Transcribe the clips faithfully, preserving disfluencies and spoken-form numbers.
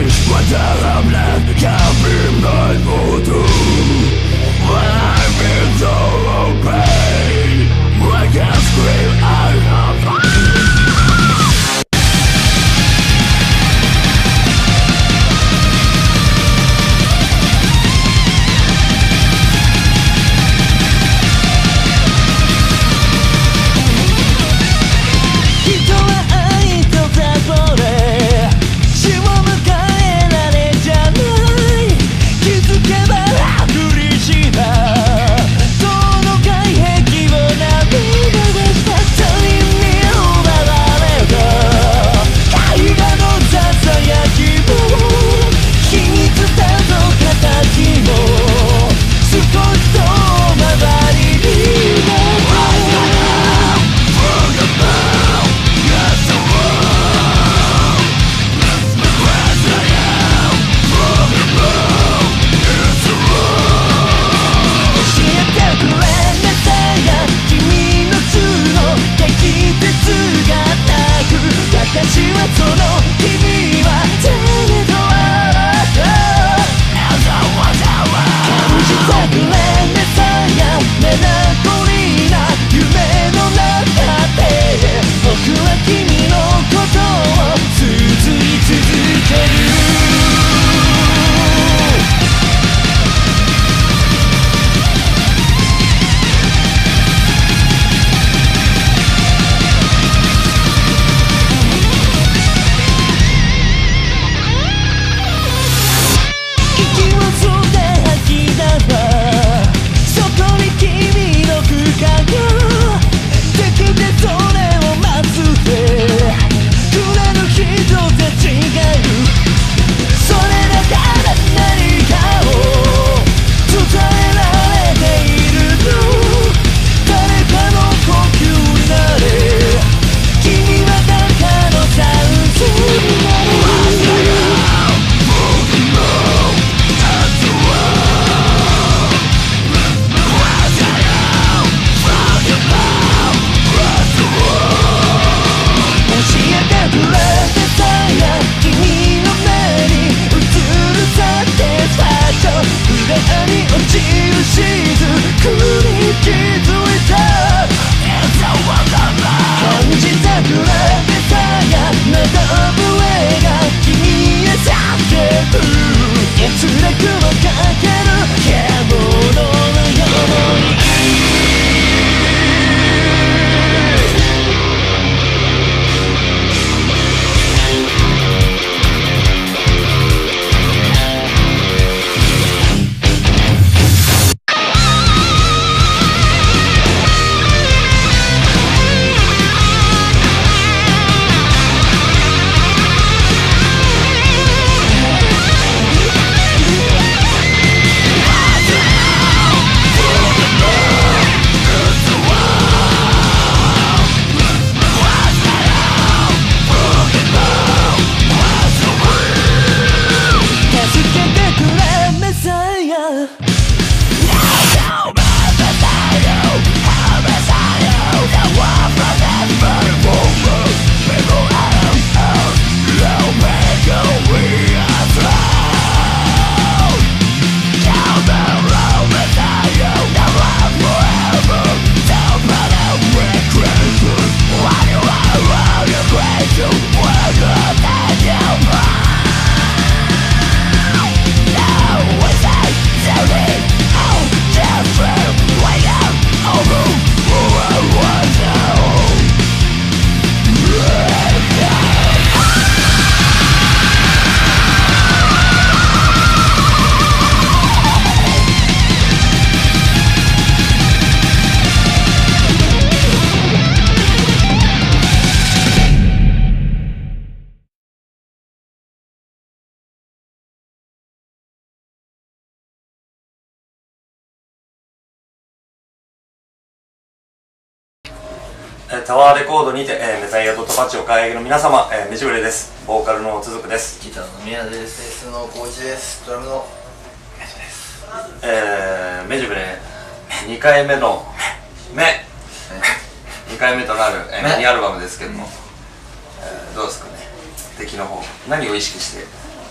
タワーレコードにて、えー、メタイアドットパチを買い上げの皆様、えー、めじぶれです。ボーカルのつづくです。 ギターの宮です。ベースのこういちです。ドラムのメジです。 えー、めじぶれにかいめの目にかいめとなる、えー、ミニアルバムですけども、えー、どうですかね、出来の方何を意識して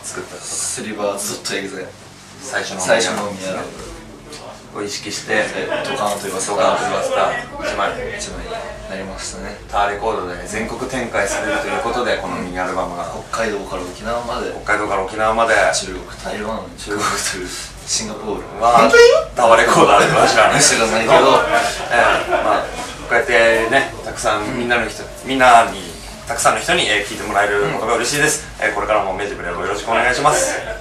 作ったとかスリバーズドットエグゼ最初の最初のミアラを意識してドカーンと言わせドカンと言わせたいちまい一枚になりましたね。 ターレコードで全国展開されるということでこのミニアルバムが北海道から沖縄まで、 北海道から沖縄まで中国、台湾、中国、シンガポールはタワーレコードあるのは知らない知らないけど、 えーまあこうやってねたくさんみんなの人みんなにたくさんの人に聞いてもらえることが嬉しいです。えーこれからもメジブレをよろしくお願いします。